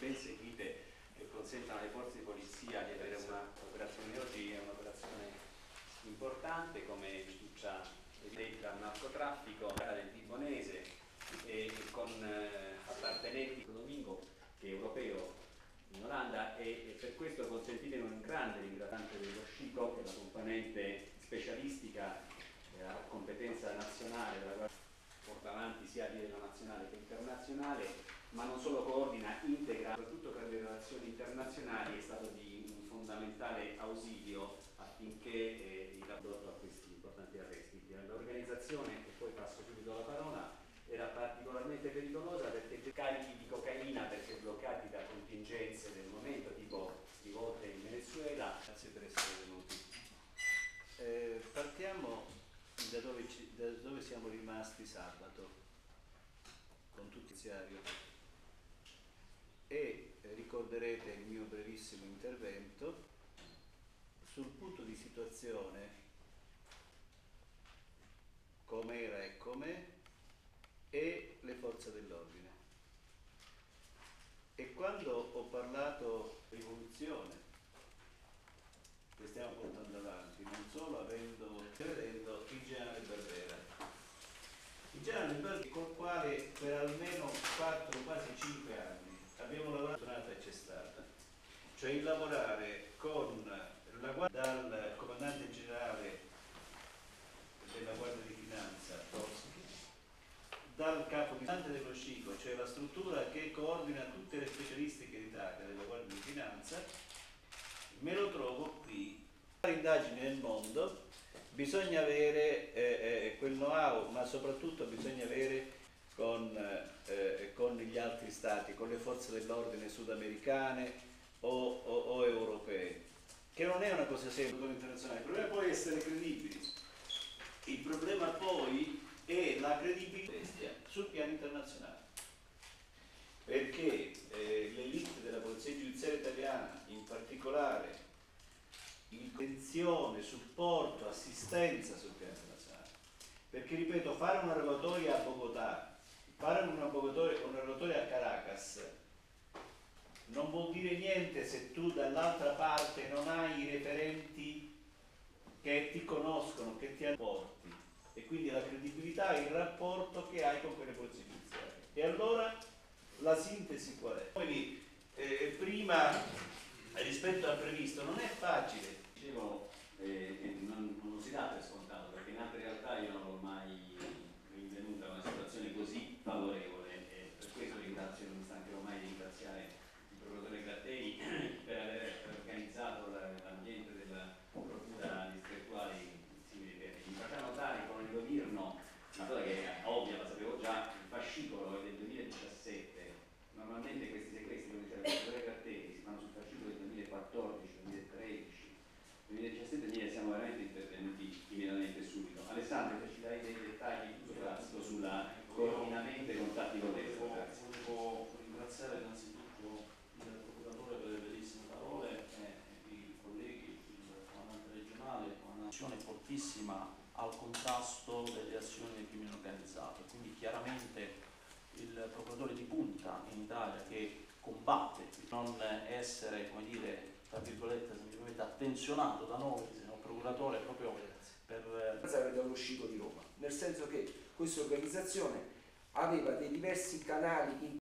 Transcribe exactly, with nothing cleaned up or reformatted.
ben seguite che consentano alle forze di polizia di avere un'operazione. Oggi è un'operazione importante come fiducia al narcotraffico nel Vibonese e con eh, appartenenti Domingo che è europeo in Olanda, e, e per questo consentitemi un grande ringraziamento dello SCICO, che è la componente specialistica eh, a competenza nazionale della Guardia, porta avanti sia a livello nazionale che internazionale, ma non solo coordina, integra, soprattutto per le relazioni internazionali è stato di un fondamentale ausilio affinché eh, il rapporto a questi importanti arresti. L'organizzazione, e poi passo subito la parola, era particolarmente pericolosa perché carichi di cocaina, perché bloccati da contingenze del momento, tipo rivolte in Venezuela. Grazie per essere venuti. Eh, partiamo da dove, ci, da dove siamo rimasti sabato, con tutto il ziario, e ricorderete il mio brevissimo intervento sul punto di situazione com'era e com'è e le forze dell'ordine. E quando ho parlato di rivoluzione che stiamo portando avanti, non solo avendo, vedendo il generale Barbera, il generale Barbera col quale per almeno quattro, quasi cinque anni abbiamo lavorato e c'è stata, cioè il lavorare con la guardia, dal comandante generale della Guardia di Finanza Toschi, dal capo dello SCICO, cioè la struttura che coordina tutte le specialistiche d'Italia della Guardia di Finanza, me lo trovo qui. Per fare indagini nel mondo bisogna avere eh, eh, quel know-how, ma soprattutto bisogna avere con, eh, con gli altri stati, con le forze dell'ordine sudamericane o, o, o europee, che non è una cosa semplice internazionale. Il problema poi è essere credibili. Il problema poi è la credibilità sul piano internazionale, perché eh, l'elite della Polizia Giudiziaria italiana, in particolare intenzione, supporto, assistenza sul piano internazionale, perché ripeto, fare una rogatoria a Bogotà, fare una rogatoria, una rogatoria a Caracas non vuol dire niente se tu dall'altra parte non hai i referenti che ti conoscono, che ti apporti, e quindi la credibilità è il rapporto che hai con quelle polizie giudiziarie. E allora la sintesi qual è? Quindi eh, prima rispetto al previsto non è facile. Dicevo, eh, che non, non si dà per scontato, perché in altre realtà io non ho mai rinvenuta una situazione così favorevole, e per questo ringrazio, non mi stancherò mai di ringraziare il procuratore Gratteri per aver organizzato l'ambiente della procura distrettuale in simili termini. Mi faccia notare con il Govirno una cosa che è ovvia, la sapevo già, il fascicolo è del duemiladiciassette. Normalmente questi sequestri, come diceva il procuratore Gratteri, si fanno sul fascicolo del duemilaquattordici, duemilatredici, duemiladiciassette, duemila siamo veramente intervenuti immediatamente subito. Alessandro, se ci dai dei dettagli soprattutto sulla coordinamento e contatti con le forze. Volevo ringraziare innanzitutto il procuratore per le bellissime parole e i colleghi, il comandante regionale, un'azione fortissima al contrasto delle azioni del crimine organizzato, quindi chiaramente il procuratore di punta in Italia che combatte non essere, come dire, tra virgolette, semplicemente attenzionato da noi, se no procuratore proprio per dallo SCICO di Roma, nel senso che questa organizzazione aveva dei diversi canali